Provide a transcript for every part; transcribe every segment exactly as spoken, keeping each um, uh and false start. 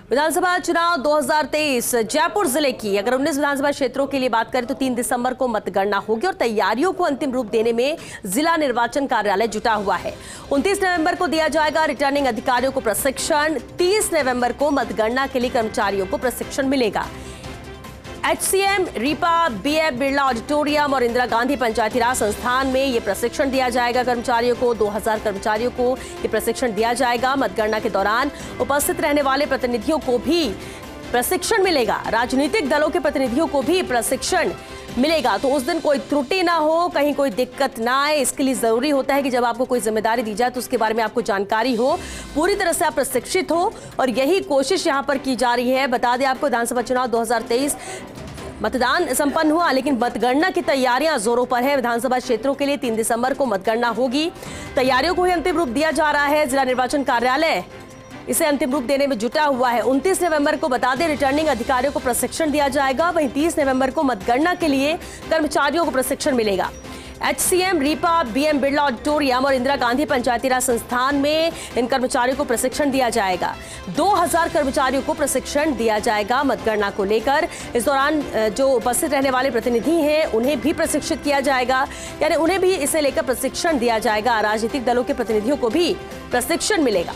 विधानसभा चुनाव दो हज़ार तेईस जयपुर जिले की अगर उन्नीस विधानसभा क्षेत्रों के लिए बात करें तो तीन दिसंबर को मतगणना होगी और तैयारियों को अंतिम रूप देने में जिला निर्वाचन कार्यालय जुटा हुआ है। उनतीस नवंबर को दिया जाएगा रिटर्निंग अधिकारियों को प्रशिक्षण। तीस नवंबर को मतगणना के लिए कर्मचारियों को प्रशिक्षण मिलेगा। HCM, RIPA, BF Birla auditorium और इंदिरा गांधी पंचायती राज संस्थान में ये प्रशिक्षण दिया जाएगा। कर्मचारियों को दो हज़ार कर्मचारियों को ये प्रशिक्षण दिया जाएगा। मतगणना के दौरान उपस्थित रहने वाले प्रतिनिधियों को भी प्रशिक्षण मिलेगा। राजनीतिक दलों के प्रतिनिधियों को भी प्रशिक्षण मिलेगा। तो उस दिन कोई त्रुटि ना हो, कहीं कोई दिक्कत ना आए, इसके लिए जरूरी होता है कि जब आपको कोई जिम्मेदारी दी जाए तो उसके बारे में आपको जानकारी हो, पूरी तरह से आप प्रशिक्षित हो, और यही कोशिश यहां पर की जा रही है। बता दें आपको, विधानसभा चुनाव दो हज़ार तेईस मतदान संपन्न हुआ, लेकिन मतगणना की तैयारियां जोरों पर है। विधानसभा क्षेत्रों के लिए तीन दिसंबर को मतगणना होगी। तैयारियों को ही अंतिम रूप दिया जा रहा है। जिला निर्वाचन कार्यालय इसे अंतिम रूप देने में जुटा हुआ है। उनतीस नवंबर को बता दें रिटर्निंग अधिकारियों को प्रशिक्षण दिया जाएगा। वहीं तीस नवंबर को मतगणना के लिए कर्मचारियों को प्रशिक्षण मिलेगा। HCM, RIPA, BM Birla auditorium और इंदिरा गांधी पंचायती राज संस्थान में इन कर्मचारियों को प्रशिक्षण दिया जाएगा। दो हज़ार कर्मचारियों को प्रशिक्षण दिया जाएगा मतगणना को लेकर। इस दौरान जो उपस्थित रहने वाले प्रतिनिधि हैं उन्हें भी प्रशिक्षित किया जाएगा, यानी उन्हें भी इसे लेकर प्रशिक्षण दिया जाएगा। राजनीतिक दलों के प्रतिनिधियों को भी प्रशिक्षण मिलेगा।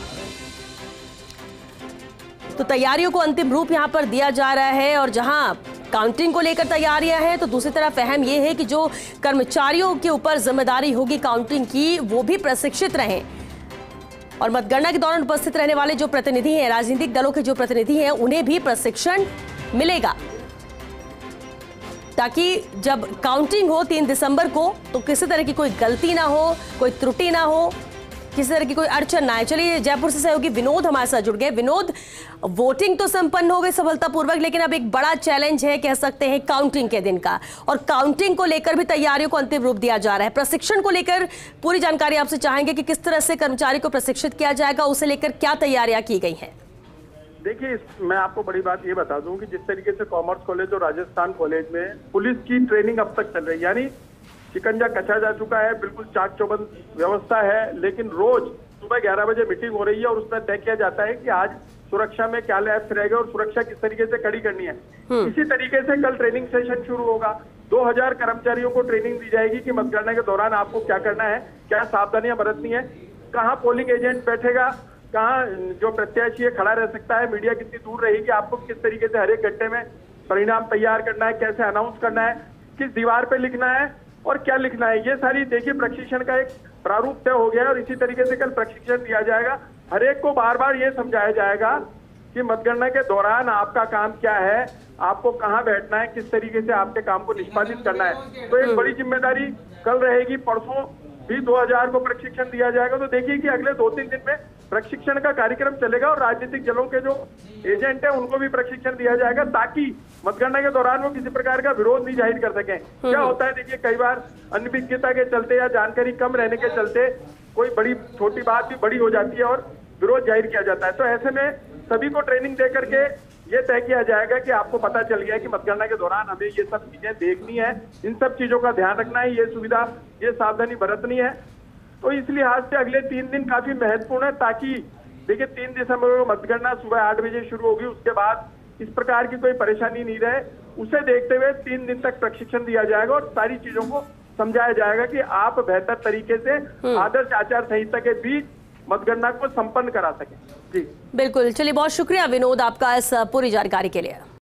तो तैयारियों को अंतिम रूप यहां पर दिया जा रहा है, और जहां काउंटिंग को लेकर तैयारियां हैं तो दूसरी तरफ अहम यह है कि जो कर्मचारियों के ऊपर जिम्मेदारी होगी काउंटिंग की, वो भी प्रशिक्षित रहें। और मतगणना के दौरान उपस्थित रहने वाले जो प्रतिनिधि हैं, राजनीतिक दलों के जो प्रतिनिधि हैं, उन्हें भी प्रशिक्षण मिलेगा, ताकि जब काउंटिंग हो तीन दिसंबर को तो किसी तरह की कोई गलती ना हो, कोई त्रुटि ना हो, किसी तरह की कोई अड़चन ना आए। चलिए, जयपुर से सहयोगी विनोद हमारे साथ जुड़ गए। विनोद, वोटिंग तो संपन्न हो गई सफलतापूर्वक, लेकिन अब एक बड़ा चैलेंज है, कह सकते हैं, काउंटिंग के दिन का, और काउंटिंग को लेकर भी तैयारियों को अंतिम रूप दिया जा रहा है। प्रशिक्षण को लेकर पूरी जानकारी आपसे चाहेंगे कि किस तरह से कर्मचारी को प्रशिक्षित किया जाएगा, उसे लेकर क्या तैयारियां की गई हैं? देखिए, मैं आपको बड़ी बात ये बता दूं कि जिस तरीके से कॉमर्स कॉलेज और राजस्थान कॉलेज में पुलिस की ट्रेनिंग अब तक चल रही है, यानी शिकंजा कसा जा चुका है, बिल्कुल चाक चौबंद व्यवस्था है, लेकिन रोज सुबह ग्यारह बजे मीटिंग हो रही है और उसमें तय किया जाता है कि आज सुरक्षा में क्या लैप्स रहेगा और सुरक्षा किस तरीके से कड़ी करनी है। इसी तरीके से कल ट्रेनिंग सेशन शुरू होगा। दो हज़ार कर्मचारियों को ट्रेनिंग दी जाएगी कि मतगणना के दौरान आपको क्या करना है, क्या सावधानियां बरतनी है, कहाँ पोलिंग एजेंट बैठेगा, कहाँ जो प्रत्याशी है खड़ा रह सकता है, मीडिया कितनी दूर रहेगी, आपको किस तरीके से हर एक घंटे में परिणाम तैयार करना है, कैसे अनाउंस करना है, किस दीवार पे लिखना है और क्या लिखना है, ये सारी देखिए प्रशिक्षण का एक प्रारूप तय हो गया है। और इसी तरीके से कल प्रशिक्षण दिया जाएगा। हर एक को बार बार ये समझाया जाएगा कि मतगणना के दौरान आपका काम क्या है, आपको कहाँ बैठना है, किस तरीके से आपके काम को निष्पादित करना है। तो एक बड़ी जिम्मेदारी कल रहेगी। परसों भी दो हज़ार को प्रशिक्षण दिया जाएगा। तो देखिए कि अगले दो तीन दिन में प्रशिक्षण का कार्यक्रम चलेगा और राजनीतिक दलों के जो एजेंट है उनको भी प्रशिक्षण दिया जाएगा, ताकि मतगणना के दौरान वो किसी प्रकार का विरोध नहीं जाहिर कर सकें। क्या होता है, देखिए, कई बार अनभिज्ञता के चलते या जानकारी कम रहने के चलते कोई बड़ी छोटी बात भी बड़ी हो जाती है और विरोध जाहिर किया जाता है। तो ऐसे में सभी को ट्रेनिंग दे करके ये तय किया जाएगा कि आपको पता चल गया कि मतगणना के दौरान हमें ये सब चीजें देखनी है, इन सब चीजों का ध्यान रखना है, ये सुविधा, ये सावधानी बरतनी है। तो इस लिहाज से अगले तीन दिन काफी महत्वपूर्ण है, ताकि देखिए तीन दिसंबर को मतगणना सुबह आठ बजे शुरू होगी, उसके बाद इस प्रकार की कोई परेशानी नहीं रहे, उसे देखते हुए तीन दिन तक प्रशिक्षण दिया जाएगा और सारी चीजों को समझाया जाएगा कि आप बेहतर तरीके से आदर्श आचार संहिता के बीच मतगणना को संपन्न करा सकें। जी बिल्कुल। चलिए, बहुत शुक्रिया विनोद आपका इस पूरी जानकारी के लिए।